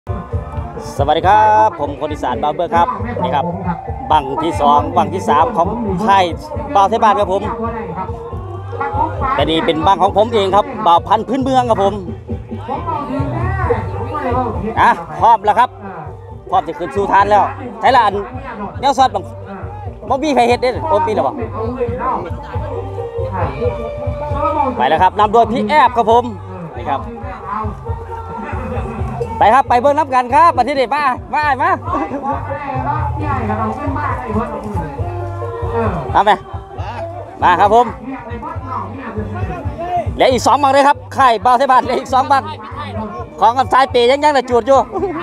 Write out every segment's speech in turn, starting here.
สวัสดีครับผมคนอีสานบาวเบอร์ครับนี่ครับบังที่2บังที่3ของค่ายบ่าวไทยบ้านครับผมแต่นี่เป็นบังของผมเองครับบ่าวพันธุ์พื้นเมืองครับผมพร้อมแล้วครับพร้อมจะขึ้นสู่ฐานแล้วไทยละอันแนวซอดบังบ่มีใครเฮ็ดเด้โอ้มีแล้วบ่ไปแล้วครับนำโดยพี่แอบครับผมนี่ครับไปครับไปเบิ้งน้ำกันครับประเทศเด็ดมาทำไมมาครับผมเหลืออีก2 บังเลยครับไข่บ่าวไทยบ้านเหลืออีก2 บังของกับสายเปย์ยังแต่จูดอยู่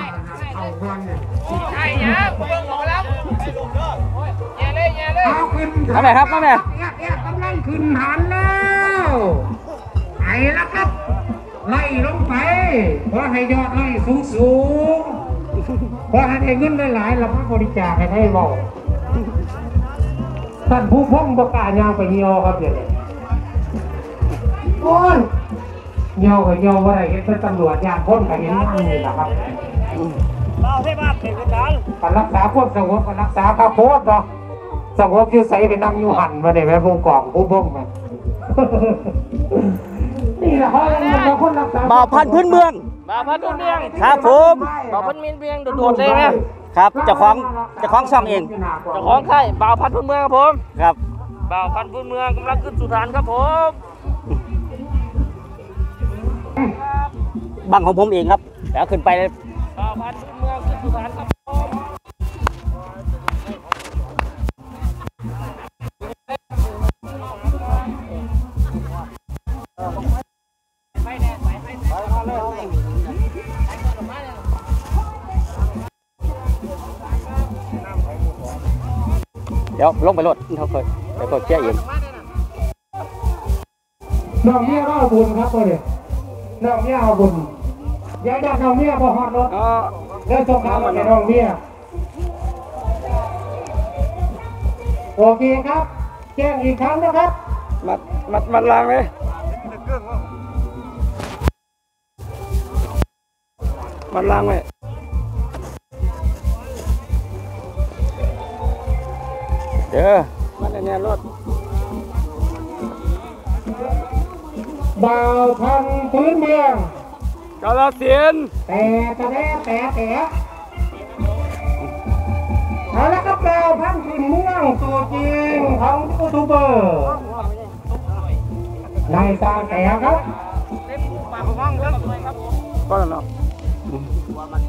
ทำไมครับทำไมกำลังขึ้นหันแล้วไปแล้วครับไล่ลงไปเพราะให้ยอดไล่สูงเพราะให้เงินหลายๆเราบริจาคให้บอกท่านผู้พ้องประกาศยาวไปเหี่ยวครับเดี๋ยวนี้โอ้ยเหี่ยวกับเหี่ยวว่าอะไรเห็นเป็นตำรวจยามพ้นกับเห็นนั่งนี่แหละครับเราให้บ้านเสร็จกันการรักษาควบสงบการรักษาข้าวโพดเนาะสงบอยู่ใส่ไปนั่งอยู่หันมาเนี่ยแม่ผู้กองผู้พ้องมานี่แหละเขาเป็นคนรักษาบ่าวพันธุ์พื้นเมืองครับผมบ่าวพันธุ์เมืองโดดๆเลยนะครับเจ้าของช่องเองเจ้าของค่ายบ่าวพันธุ์พื้นเมืองครับผมครับบ่าวพันธุ์พื้นเมืองกำลังขึ้นสู่ฐานครับผมบังของผมเองครับแล้วขึ้นไปบ่าวพันธุ์พื้นเมืองขึ้นสู่ฐานครับผมเดี๋ยวลงไปรถเขาเคยเดี๋ยวเขาแก้เองน้องเมียเอาบุญครับพ่อเนี่ยน้องเมียเอาบุญยายดักน้องเมียพอฮอดรถแล้วส่งข่าวมาให้น้องเมียโอเคครับแจ้งอีกครั้งนะครับมัดล้างเลยมัดล้างไว้เด้อมันเนี่ยรถบ่าวพันธุ์พื้นเมืองกาฬสินธุ์แต่เอาละครับบ่าวพันธุ์พื้นเมืองตัวจริงของยูทูบเบอร์นายสร้างแต่ครับก็แล้วเนาะบ่าวพัน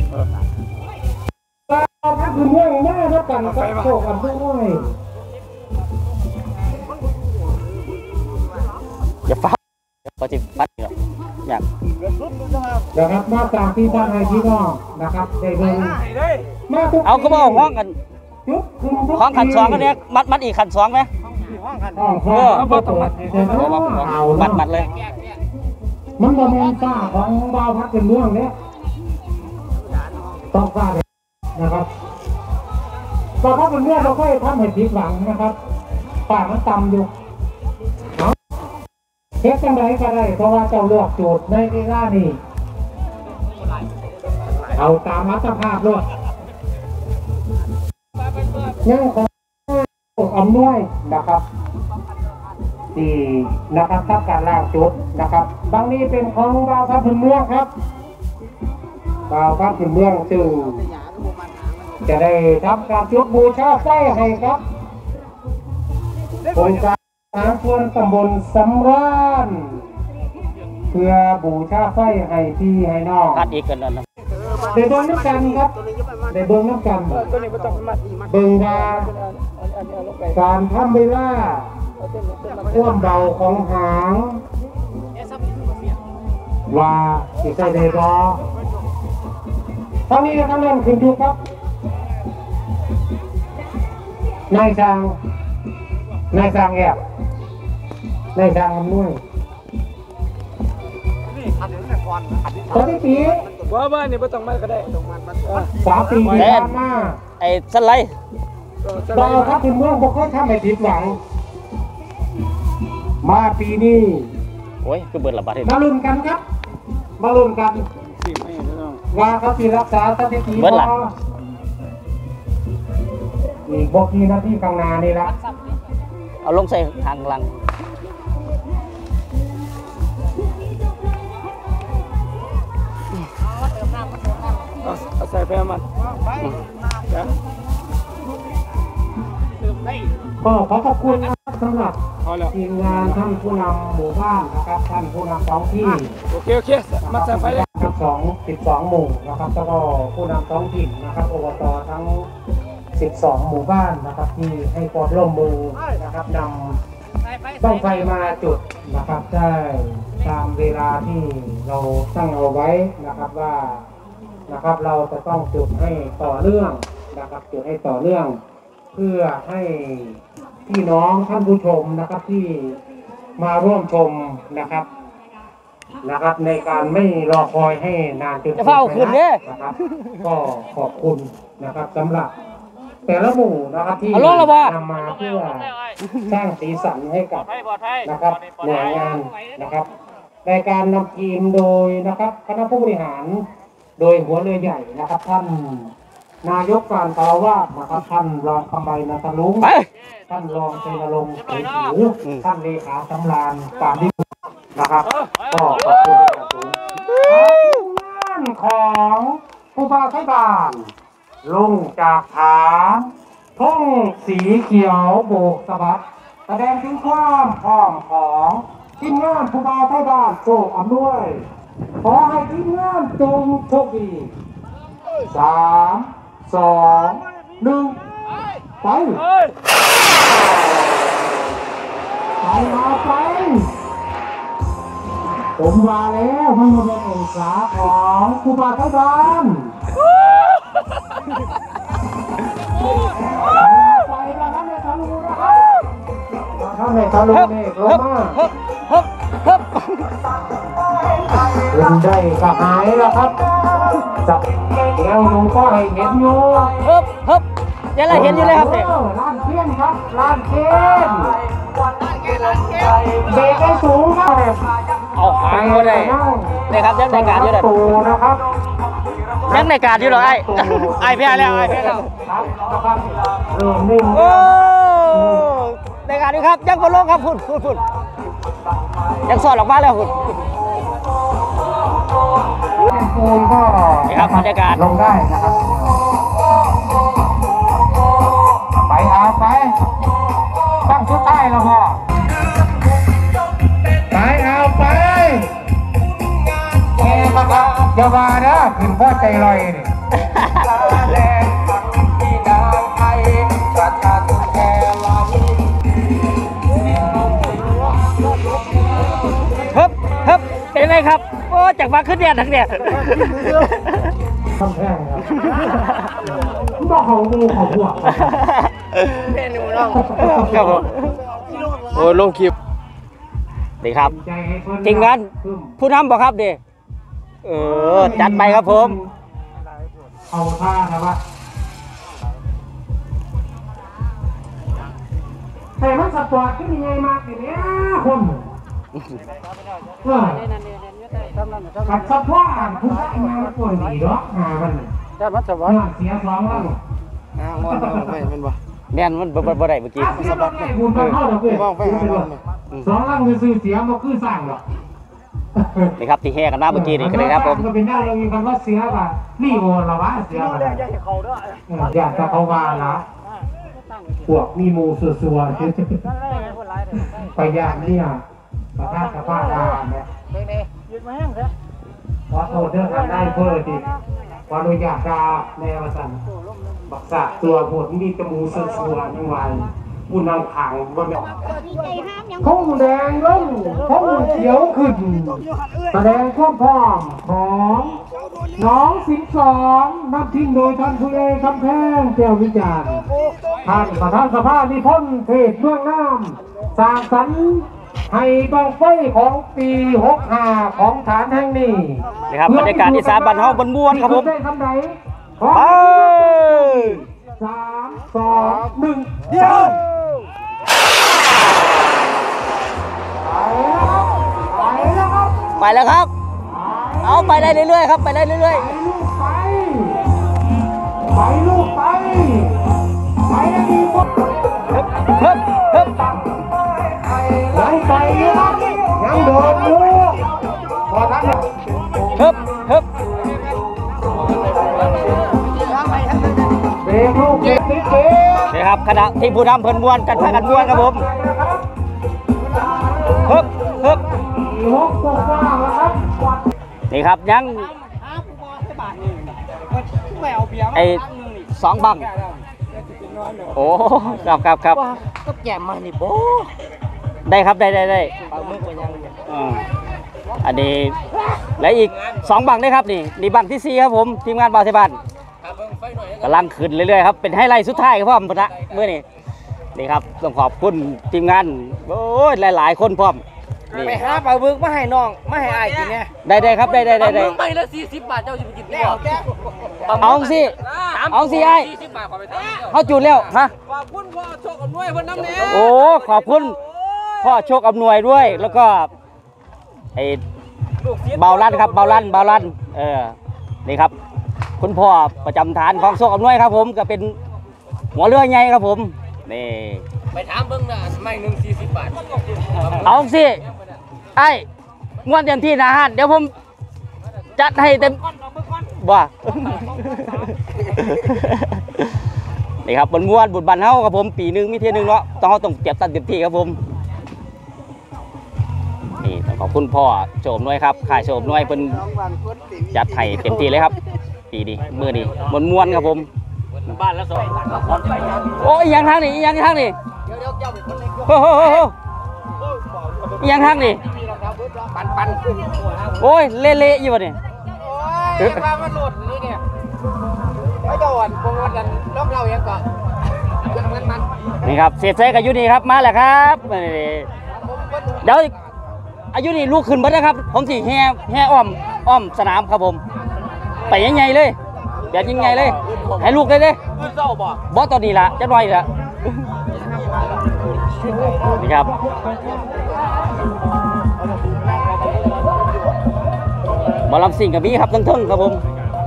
ธุ์พื้นเมืองมาแล้วกันกับโชคอันด้วยอย่าฟ้าปฏิบัติอย่างนะครับมาตามที่บ้านไทยพี่น้องนะครับได้เบิ่งมาทุกเอาก็บอกห้องกันห้องขัน2กันเนี่ยมัดอีกขัน2ไหมมัดเลยมันบ่แม่นฝ้าของบ่าวพัดเป็นเมืองเนี่ยต้องฝ้าเลยนะครับบ่าวพัดเป็นเมืองเราค่อยทำให้ผิดหวังนะครับฝ้ามันต่ำอยู่เฮ็ดจังไดก็ได้เพราะว่าเจ้าเลือกโจทย์ในเวลานี้เอาตามอัตภาพเลยยังของอำนวยนะครับที่นะครับทับการล่างจุดนะครับบางนี้เป็นของบ่าวพัดพื้นเมืองครับบ่าวพัดพื้นเมืองซึ่งจะได้ทำการจุดบูชาไฟให้ครับองค์การส่วนตำบลสำราญเพื่อบูชาไฟให้พี่ให้น้องพัดอีกกันนั่นนะได้เบิ่งน้ำกันครับได้เบิ่งน้ำกันเบิ่งว่าการทำเวลาความเบาของหางว่าสิใส่ได้บ่ตอนนี้กำลังขึ้นอยู่ครับนายช่างแอบในทางอำนวยตอนนี้ปีว่านี่ไม่ต้องมาก็ได้ 3 ปีที่ผ่านมาไอ้สไลด์เราครับคุณเมืองบอกเขาทำให้ผิดหวังมาปีนี้โอ้ยคือเบิดละบาทมาลุ้นกันครับมาลุ้นกันว่าเขาที่รักษาสถิติเบิดล่ะนี่บกนี่หน้าที่กลางนานี่ละเอาลงใส่ทางหลังเอาใส่ไปให้มันเดี๋ยวก็ขอขอบคุณนะครับสำหรับพอแล้วทีมงานท่านผู้นำหมู่บ้านนะครับท่านผู้นำท้องที่โอเคมาใส่ไฟเลยทั้ง12 หมู่นะครับแล้วก็ผู้นำท้องถิ่นนะครับอบตทั้ง12 หมู่บ้านนะครับที่ให้ความร่วมมือนะครับนำต้องไฟมาจุดนะครับได้ตามเวลาที่เราตั้งเอาไว้นะครับว่านะครับเราจะต้องจุดให้ต่อเนื่องนะครับจุดให้ต่อเนื่อง เพื่อให้พี่น้องท่านผู้ชมนะครับที่มาร่วมชมนะครับในการไม่รอคอยให้นานจนจะเฝ้าคืนเด้อนะครับก็ขอบคุณนะครับสำหรับแต่ละหมู่นะครับที่เอาลงแล้วบ่นำมาเพื่อสร้างสีสันให้กับนะครับหน่วยงานนะครับในการนำทีมโดยนะครับคณะผู้บริหารโดยหัวเรือใหญ่นะครับท่านนายกการคารวาสนะครับท่านรองคำใบนาตาลุงไปท่านรองชัยนรงค์เฉยผิวท่านเลขาสำราญปานดินะครับก็ขอบคุณเป็นอย่างสูงงานของผู้บ่าวไทยบ้านลงจากฐานทุ่งสีเขียวโบกสะบัดแสดงถึงความพร้อมของทีมงานผู้บ่าวไทยบ้านโชคอำนวยขอให้ทีมงานจงโชคดี3 2 1ไปมาไปผมมาแล้วไม่มาเป็นองศาของครูบาไทยบ้านไปแล้วครับในทะลุนะครับท่านในทะลุนี่ลงมาเป็นได้กระหายแล้วครับจับเดี๋ยวลุงก็ให้เห็นอยู่ยังไงเห็นอยู่เลยครับเนี่ยร้านเทียนครับร้านเทียนเบรกให้สูงครับเอาหางมาเลยนี่ครับยังในการอยู่เลยตูนะครับยังในการอยู่เลยไอ้พี่ไอ้แล้วไอ้พี่แล้วครับนะครับเริ่มนิ่งโอ้ในการนี้ครับยังก็ลงครับคุณยังสอดออกมาแล้วคุณปูนก็นี่ครับบรรยากาศลงได้นะครับไปเอาไปตั้งชุดใต้แล้วพ่อไปเอาไปแกมาครับอย่ามาเด้อขึ้นพ่อใจลอยนี่เป็นไงครับโอ้จากมาขึ้นเนี่ยทั้งเนี่ยคำแพงครับต้องเขาดูเขาหัวเมนูน้องครับผมโอ้ลงคลิปดีครับจริงกันผู้นำบอกครับดิจัดไปครับผมเอาท่านะวะแต่มันสปอร์ตขึ้นยังไงมากอย่างเนี้ยคนกับสปอร์ตผู้ชายงานป่วยดีหรอกงานมันด้านมัสวัสงานเสียสองแล้วเป็นบ่แม่นมันบ่ได้เมื่อกี้สปอร์ตบุญเข้าเราเพื่อนสองล่างคือซื้อเสียมาคือสร้างหรอกนี่ครับที่แห่กันมาเมื่อกี้นี่ก็เลยครับผมก็เป็นได้เรามีคำว่าเสียป่ะนี่โอละวะเสียป่ะอยากจะเขาวาละพวกมีมูสัวไปยากเนี่ยประธานสภาดาเนี่ยขอโทษเรื่องการได้เพิ่มทีขออนุญาตดาในวสันบักษาตัวผลมีจมูกสัวยังไงผู้นำขังบนท้องแดงล่มท้องเขียวขึ้นแสดงความพร้อมของน้อง12นับทิ้งโดยท่านผู้เอกคำแพงแก้ววิจารณ์ท่านประธานสภานิพนธ์เทศเมืองน้ำสร้างสรรค์ให้บังไฟของปี65ของฐานแห่งนี้นี่ครับบรรยากาศอีสานบ้านเฮาบนม้วนครับผมได้คำไหนไป 3 2 1เดี๋ยวไปแล้วครับไปแล้วครับ เอาไปได้เรื่อยๆครับไปได้เรื่อยไปลูกงลูกเด็กนี่เองนี่ครับคณะทีมผู้นำเพิ่นม้วนกันพากันม้วนครับผมฮึบฮึบลูกตัวกว้างนะครับนี่ครับยังไอ้2 บังโอ้ครับครับครับก็แก่มานี่โบได้ครับได้ปลาหมึกเป็นยังอันนี้และอีก2 บังได้ครับนี่บังที่4ครับผมทีมงานบ่าวไทยบ้านกำลังขึ้นเรื่อยๆครับเป็นไฮไลท์สุดท้ายครับพ่อมพระเมื่อนี้นี่ครับต้องขอบคุณทีมงานโอ้ยหลายๆคนพร้อมนี่ไปหาปลาหมึกมาให้น้องมาให้อายกินเนี่ยได้ครับได้ปลาหมึกไปละ40 บาทเจ้าจะไปกินแล้วเอาสิเอาสิไอ้ 40 บาทขอไปทำเขาจุดแล้วฮะขอบคุณพ่อโชคอำนวยเพิ่นน้ำแน่โอ้ขอบคุณพ่อโชคอำนวยด้วยแล้วก็ไอ้เบาลั่นครับเบาลั่นนี่ครับคุณพ่อประจำฐานของโชคอำนวยครับผมก็เป็นหัวเรือใหญ่ครับผมนี่ไปถามเบิ่งน่ะไม่หนึ่ง40 บาทเอาสิไอ้ม้วนเต็มที่นะฮะเดี๋ยวผมจัดให้เต็มว่า นี่ครับบนม้วนบุญบันเฮาครับผมปีหนึงมีเที่ยหนึงเนาะต้องเก็บตันเต็มที่ครับผมนี่ต้องขอบคุณพ่อโฉมน้อยครับข่ายโฉมน้อยเป็นจัดให้เต็มที่เลยครับปีนี้มือนี้ม้วนๆครับผมบ้านละ2 โอ้ยยังทางนี่ยังทางนี่เดี๋ยวเจ้าเป็นคนเล็กโอ้โหยังทางนี่ปันโอ้ยเละๆอยู่วะนี่โอ้ยว่ามันโหลดนี่เนี่ยไม่โดนคงวันนั้นลอกเรายังก่อนมันนี่ครับเสียใจกับยุนี่ครับมาแล้วครับนี่เดี๋ยวอายุนี่ลูกขึ้นบัดนะครับผมสิแห่อ้อมสนามครับผมไปยังไงเลยแบบยังไงเลยให้ลูกเลยขึ้นเศร้าบ่บอสตอนนี้ละจะหน่อยละนี่ครับหมอลำสิ่งกับมีครับทั้งครับผม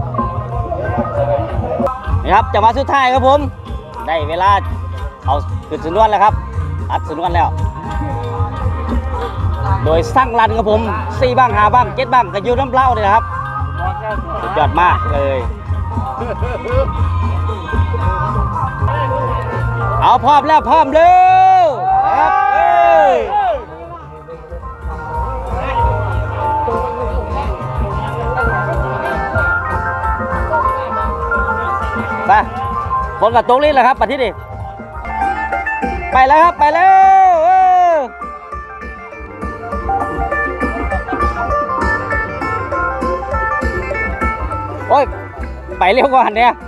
นี่ครับจังหวะสุดท้ายครับผมได้เวลาเอาขึ้นสนวนแล้วครับอัดสนวนแล้ว โดยสร้างรันครับผม4 บ้าง5 บ้าง7 บ้างก็อยู่น้ำเล่าเลยนะครับสุดยอดมากเลยเอาพร้อมแล้วพร้อมเลยครับไปฝนกับตรงนี้แหละครับปัดที่นี่ไปแล้วครับไปแล้วโอ้ยไปเร็วกว่าหันเนี่ย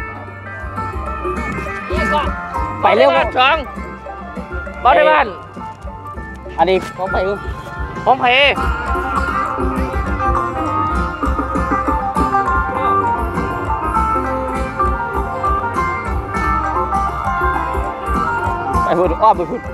ไปเร็วกว่าช่องบ้านในบ้านอันนี้ของไปผมเพไปพูดอ้อมไปพูด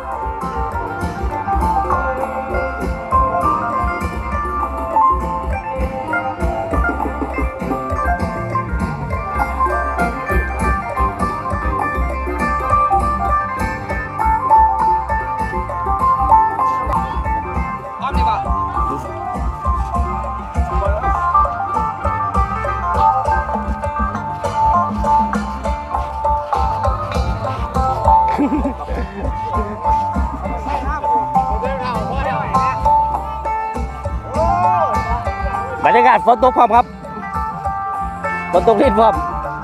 บรรยากาศฝนตกพร้อมครับฝนตกรีดพร้อม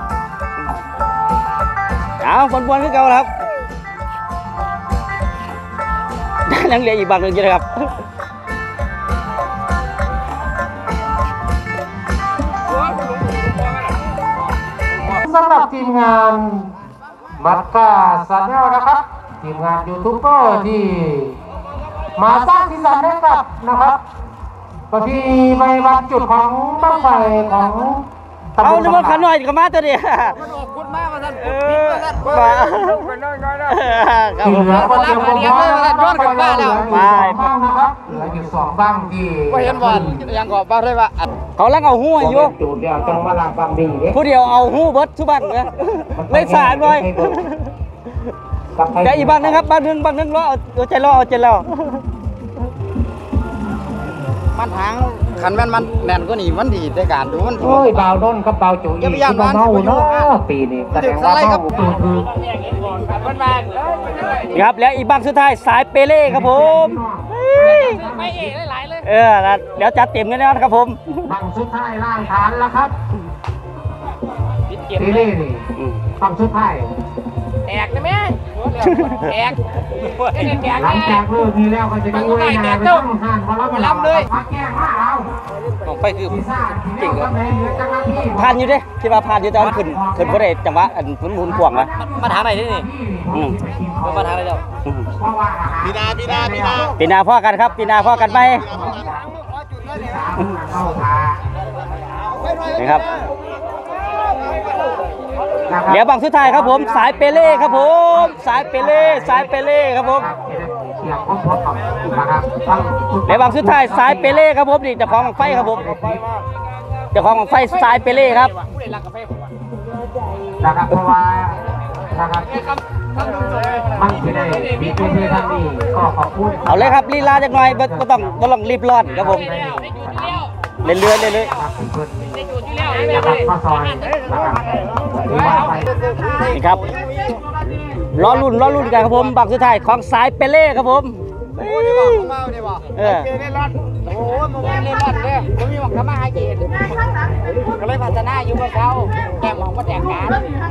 เอาฝนบวนขึ้นเก่าแล้วครับยังเหลืออีกบางหนึ่งอยู่นะครับสำหรับทีมงานมัดกาสันแนลนะครับทีมงานยูทูบเบอร์ที่มาสร้างสีสันให้กับนะครับประเพณีใบวันจุดของบ้างไฟของตำบเอาลนึกว่าขันหน่อยกับมาตัวเดียวมันออกคุณมากมาท่านเอปิดอมาท่านมาไปน้อยๆนะครับที่ผมเหลือก็เตรียมความพร้อมนะครับย้อนกลับบ้านแล้วเหลืออยู่2บ้างนะครับเหลืออยู่2บ้างที่ไปเห็นบอลยังกอบบ้านได้ปะเขาลังเอาหู้อยู่จูดเดียวต้องมาลางบางดีเด้ผู้เดียวเอาหู้เบิดทุกบ้านเลยเลยสารเลยเดี๋ยวอีกบ้านนึงครับบ้านนึงรอเอาใจรอมันหางขันแม่นมันแน่นก็นี่มันดีในการดูมันโอ้ยเบาด้นกับเบาจุ๋ยที่มาเมาเนาะปีนี้แสดงว่าเมาคือนี่ครับแล้วอีกบังสุดท้ายสายเปเล่ครับผมไม่เอ๋หลายเลยเดี๋ยวจัดเต็มกันแล้วนะครับผมบังสุดท้ายล่างฐานแล้วครับปีนี้นี่บังสุดท้ายแตกนะแม่แตกแตกหลังจากเลิกนี้แล้วก็จะมีเวลาไปต้องห่านมารับเลยพักแก้มาเอาของไฟคือพิซซ่าจริงเหรอผ่านอยู่เด้ที่ว่าผ่านอยู่แต่มันขึ้นบ่ได้จังหวะอันหมุนขวางนะมาทางไหนนี่มาทางไหนเจ้าปีหน้าพ่อกันครับปีหน้าพ่อกันไปนี่ครับเดี๋ยวบังสุดท้ายครับผมสายเปเล่ครับผมสายเปเล่ครับผมเดี๋ยวบังสุดท้ายสายเปเล่ครับผมนี่เจ้าของบังไฟครับผมเจ้าของบังไฟสายเปเล่ครับนะครับเพราะว่านะครับมันจะได้มีพื้นที่ทางนี้ก็ขอบคุณเอาเลยครับลีลาจักหน่อยบ่ต้องรีบร้อนครับผมเรื่อยๆนะครับข้อซอยนะครับหรือว่าไปนี่ครับรอรุ่นกันครับผมบังสุดท้ายของสายเปเล่ครับผมเออเล่ร่อนโอ้โหมันเล่ร่อนเลยผมมีหวังทำมาหากินก็เลยพัฒนาอยู่กับเขาแกมองว่าแตกการ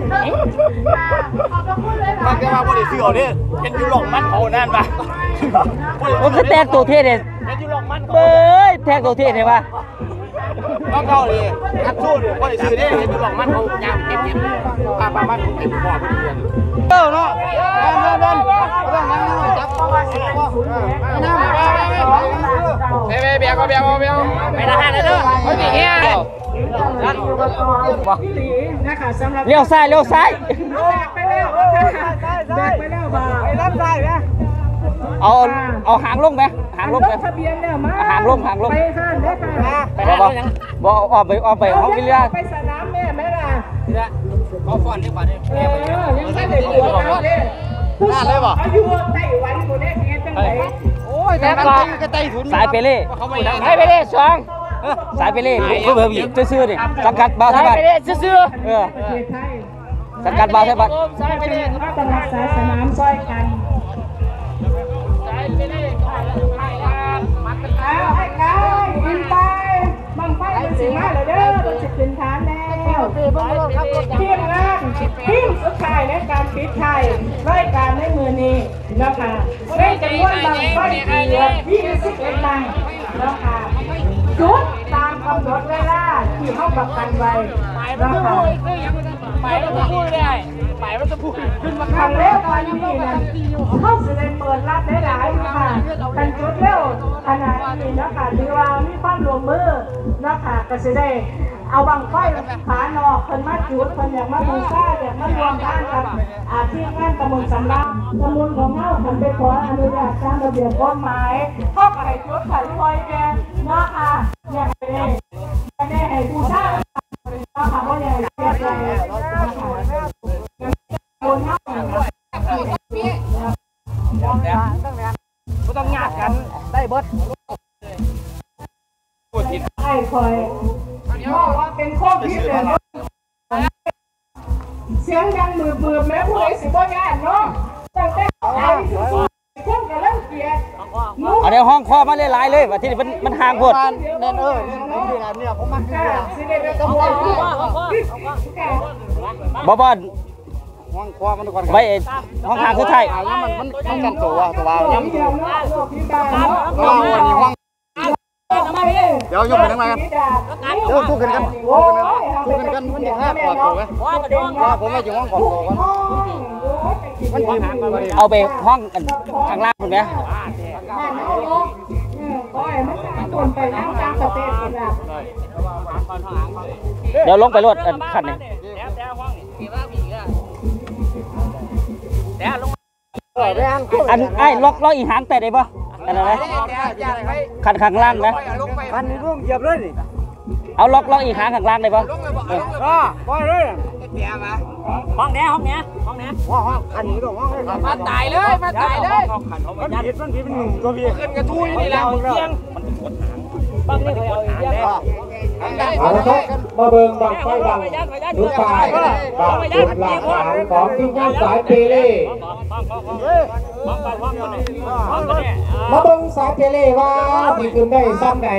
มันก็มาบริสุทธิ์เนี่ยเป็นยูหลงมันเขานั่นปะมันคือแตกตัวเท่เด่นเป็นยูหลงมันเบ้ยแตกตัวเท่เห็นปะต้องเข้าเลยทักสู้เนี่ยบริสุทธิ์เนี่ยเป็นยูหลงมันเขายาวเก็บปลามันเขาเก็บบ่อเป็นเดือนเนาะเดินต้องนั่งจับน้ำเบียร์ไม่ได้เลยเด้อไม่มีเงี้ยเลี้ยวซ้ายเอาหางลงไหมหางลงไหมหางลงไปห้านได้ค่ะบอกออกไปห้องวิลเลียไปสนามแม่ไหมล่ะเขาฟอนดีกว่าเนี่ยยังไม่ได้ตัวเลยน่าเลยบ่อายุไต้หวันกูได้เงี้ยจังไหนโอ้ยแต่มันก็ไต้ถุนสายเปเล่สายไปเลยสองสายเปเล่ก็แบบนี้ซื่อๆนี่สังกัดบ่าวไทยบ้านซื่อเออประเทศไทยสังกัดบ่าวไทยบ้านสายไปเลยต้องรักษาสนามซอยกันสายไปเลยมันเป็นเอาให้กันกินไปบังไฟเป็นสีมาเลยเด้อมันจะขึ้นฐานแล้วทีมงานทีมสุดท้ายในการปิดไทยรายการในมือนี้นะคะในจำนวนบังไฟเกือบ21บังนะคะจุดตามกำหนดเวลาที่เขาประกันไว้นะคะไปแล้วจะพูดได้ไปแล้วจะพูดขึ้นมาทางเร็วตอนนี้นะเขาจะได้เปิดรับได้หลายค่ะกันจุดเร็วขนาดนี้นะคะถือว่ามีความร่วมมือนะคะก็จะได้เอาบังไฟผานอกคนมาจุดคนอยากมาบูชาอยากมารวมกันกับทีมงานตำบลสำราญตำบลของเฮาคนไปขออนุญาตตามระเบียบกฎหมายเข้าไปจุดขันคอยแกนะคะอยากได้ให้บูชานะคะว่าอย่างไรก็ต้องงาดกันได้เบิดไอ้คอยบอกว่าเป็นข้อพิเศษเสียงดังมือแม่ผู้ใดสิบ่ยานเนาะตั้งแต่ไอ้คนกำลังเกลียดเอาเดี๋ยวห้องคอมาหลายๆเลยว่าที่นี่มันห่างโพดเน้นเนี่ยผมมาคือสิได้ไปกระบวนบ่ห้องคว้ามันก่อนไว้ห้องทางคือไทยมันกันตัวย้ำเดียวเนาะโลกพิการเนาะวันนี้ห้องเดี๋ยวยกไปทั้งมากันเดี๋ยวทุกกันกันมันจะห้ากว่าตัวไหมว่าผมไม่ถึงห้องของตัวกันมันถึงห้างมาเลยเอาไปห้องข้างล่างคุณไหมก้อยมันจะคนไปนั่งกลางสเตจกันแบบเดี๋ยวลงไปรถคันนี้อันไอ้ล็อกอีหางแต่ได้ปะอันนั้นนะคันข้างล่างนะคันนี้ร่วงเหยียบเลยนี่เอาล็อกอีหางข้างล่างได้ปะปล่อยเลยห้องเนี้ยห้องคันนี้ร่วงห้องเลยมาตายเลยมันผิดเป็นหนุ่มตัวพี่ขึ้นกระทุ้ยนี่แหละเสียงเอาละครับมาเบิ่งบังไฟบังลูกปลายบังจุดหลักฐานของทีมงานสายเปเล่มาเบิ่งสายเปเล่ว่าที่ขึ้นได้ซ้ำไหน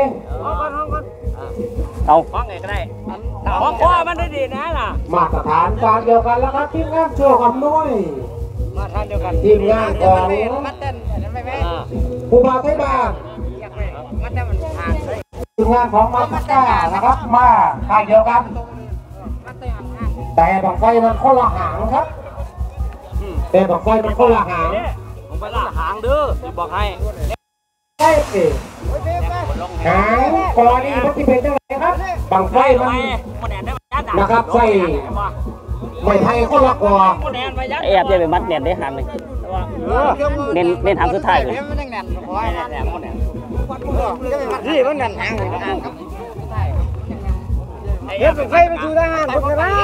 เอาห้องไหนก็ได้ห้องพ่อมันได้ดีนะล่ะมาตรฐานการเดียวกันแล้วครับทีมงานโชว์อำนวยมาทานเดียวกันทีมงานของผู้บาไทยบ้านทีมงานของมาสก้านะครับมาค่ายเดียวกันแต่บังไฟมันคนละหางครับแต่บังไฟมันคนละหางผมไปละหางเด้อบอกให้ใช่สิหางกรณีมันที่เป็นยังไงครับบังไฟมันนะครับใส่ไม่ไทยคนละกอแอบจะไปมัดแน่นได้หางเลยเน้นหางสุดท้ายเลยนี่มันนั่นหางเห็นไฟมันดูทหารคนละ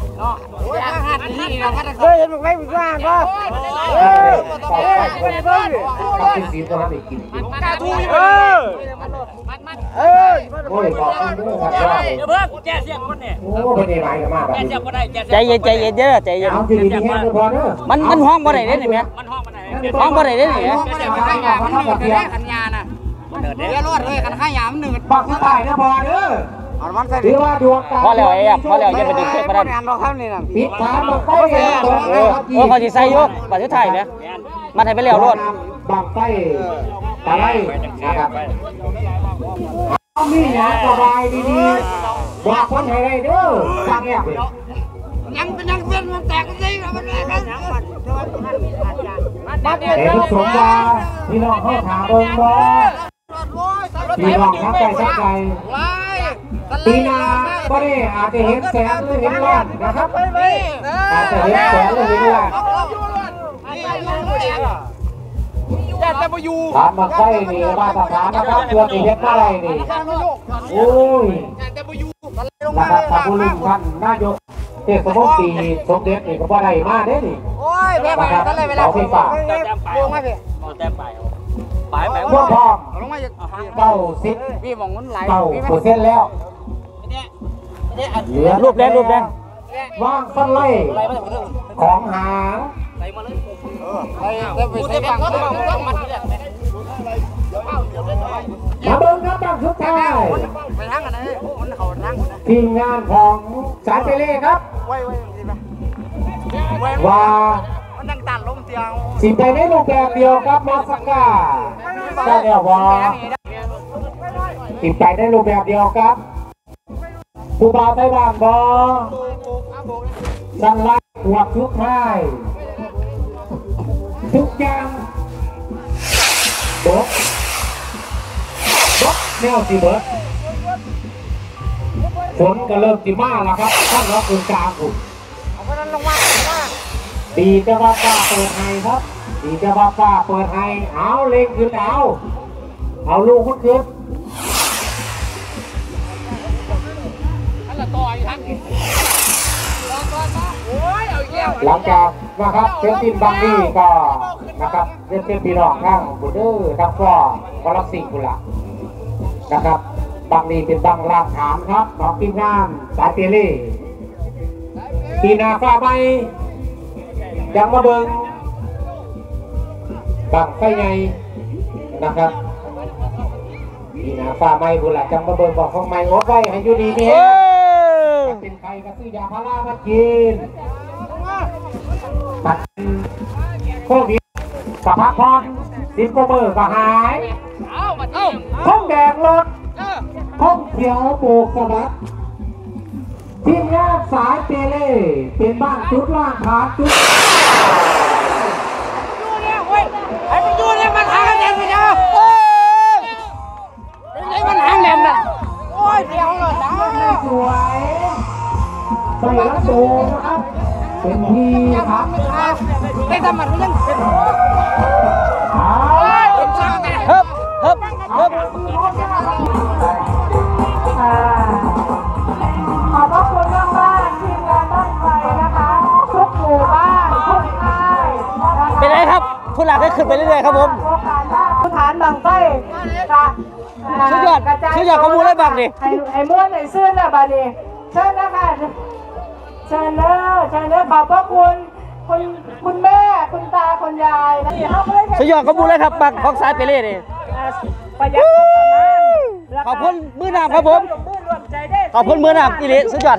เห็นไฟมันดูทหารก็ตัดสินสีตัวนั้นอีกกินโอ้ยขอบคุณด้วยครับเดี๋ยวเพิ่งแจ้เสียงคนเนี่ยโอ้เป็นยังไงกันมากแบบนี้ใจเย็นใจเย็นเด้อใจเย็นเอาที่ดีแค่พอเด้อมันห้องบ่ได้เด้นี่แม่ห้องบ่ได้เด้นี่เดี๋ยวรอดเลยกันข้ายามหนึ่งบักที่ตายนะพอเด้อหรือว่าดวงตาพอแล้วไอ้พอแล้วอย่าไปดึงเทปมาดันปิดทางบักไฟตรงเลยครับโอ้เขาสิใส่ยกปัจจุบันเนี่ยมันให้ไปแล้วรถบักไฟตะไลนะครับมีหยาสบายดีๆบอกคนให้ได้เด้อฟังแอบยังเป็นมันแตกกันสิมันแตกกันเห็นสมว่าพี่น้องเขาถามเบิ่งบ่พี่น้องทักใจทักใจปีหน้าบ่ได้อาจจะเห็นแสนหรือเห็นล้านนะครับอาจจะเห็นแสนหรือเห็นล้านถามบักไฟนี่มาตรฐานนะครับเพื่อนที่เห็นอะไรนี่โอ้ยนะครับท่านผู้ลืมท่านนายกเทศมนตรีสมเด็จนี่ก็บ่ได้มาเด้นี่โอ้ยแบบนั้นเลยเวลาพี่ลงมาพี่ไปไปพวกพ้องลงมา 90 พี่มองมันไหล 9%แล้วเหลือรูปแดงว่างสั้นไล่ของหางไปใส่บังมันมาเบิ่งครับบังสุดท้ายไปทางกันนะมันเขาทางทีมงานของสายเปเล่ครับไว้ว่ามันดังตันลมเตียงสิไปในรูปแบบเดียวครับมาสก้าก็เดียวว่าสิไปในรูปแบบเดียวครับผู้บ่าวไต้หวันบอสันไล่หัวทุกท้ายทุกอย่างบกแนวสิเบิร์ดฝนก็เริ่มจิมาแล้วครับท่านรองคุณกลางคุณเอาไปนั้นลงมาดีจะว่าป้าเปิดให้ครับดีจะว่าป้าเปิดให้เอาเล็งขึ้นเอาลูกขึ้นขึ้นหลังจากนะครับเซนตินบางนี่ก็นะครับเล่นเต้นปีรองข้างบูเดอร์ทั้งฟอร์วอลซิงกุละนะครับบางนี่เป็นบางรากฐานครับของทีมงานสายเปเล่ปีนาฟ้าใบยังมาเบิงบางไฟไงนะครับปีนาฟ้าใบบุละจังมาเบิงบอกของไม่งดไว้ให้อยู่ดีนี่เป็นใครก็ซื้อยาพารามากินตัดโควิดกับพักผ่อนซิมโกเบอร์ก็หายท้องแดงรถท้องเขียวโบกสะบัดทีมงานสายเปเล่เป็นบ้านจุดล่างฐานจุดไอ้มันอยู่เนี่ยมันหางแหลมเลยนะไอ้มันหางแหลมน่ะโอ้ยเดี๋ยวเลยจ้าสวยใส่ละโตนะครับเป็นที่ครับได้ทำมันยังเป็นเอาเป็นช่างแม่เฮิบขอบพระคุณมากๆทีมงานบ้านไฟนะคะทุกหมู่บ้านทุกค่ายนะคะเป็นไรครับผู้หลักก็ขึ้นไปเรื่อยๆครับผมโอกาสหน้าสถานบางไฟจะสุดยอดข้อมูลเลยบังดิให้ม้วนให้ซื่อนะบัดนี้เชิญนะคะเชิญเด้อขอบพระคุณแม่คุณตาคุณยายนะสุดยอดข้อมูลเลยครับบังของสายเปเล่นี่ประหยัดงบประมาณขอบคุณมือน้ำครับผมขอบคุณมือน้ำอีหลีสุดยอด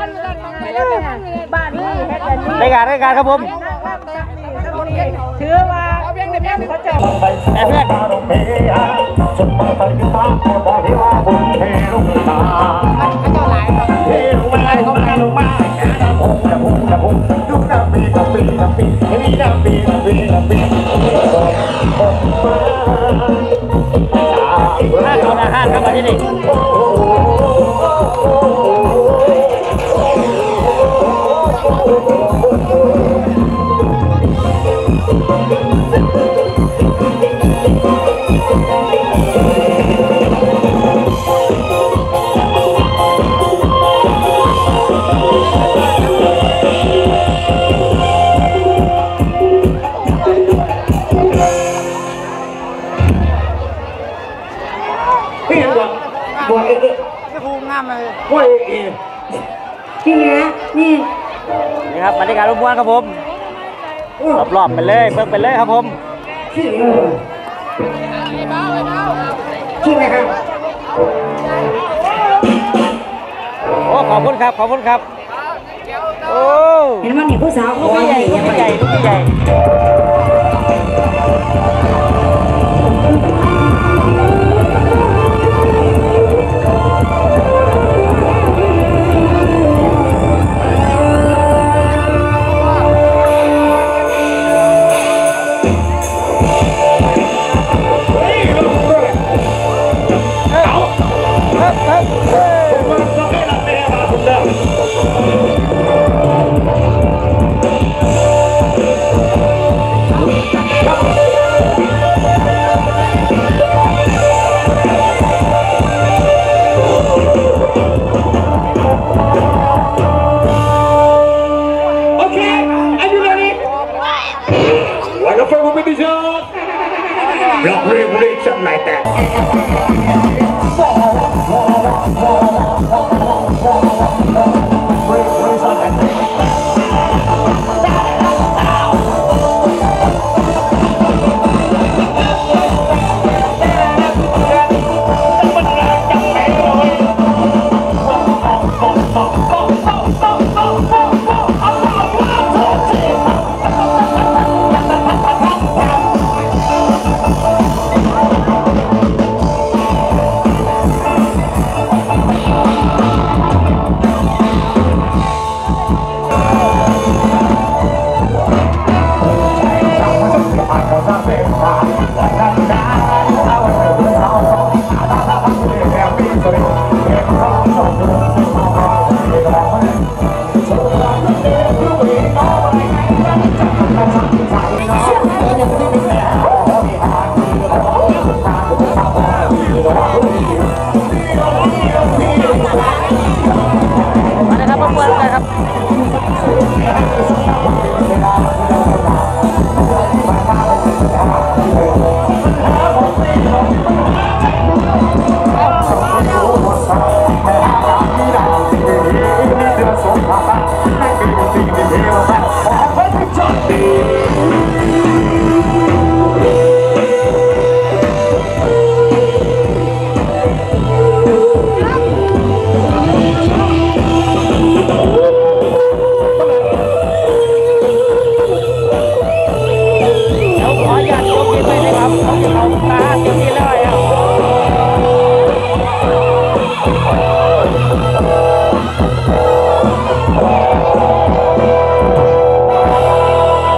บ้านนี้เฮ็ดอันนี้รายการครับผมถือว่าเขาจะแอบเพื่อนสุดมาตั้งตาบอกที่ว่าบุญเทลุกตาเทลุกมาเขามาลงมาแค่ละพุ่งยุบน้ำปีเฮ้ยน้ำปีห้าเอาอาหารครับมาที่นี่นี่ครับบรรยากาศรบกวนครับผมรอบๆไปเลยเบิ่งไปเลยครับผมโอ้ขอบคุณครับโอ้เห็นว่านี่ผู้สาวลูกใหญ่เราเรียกจำนายแต่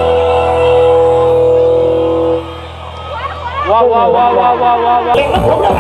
ว้าว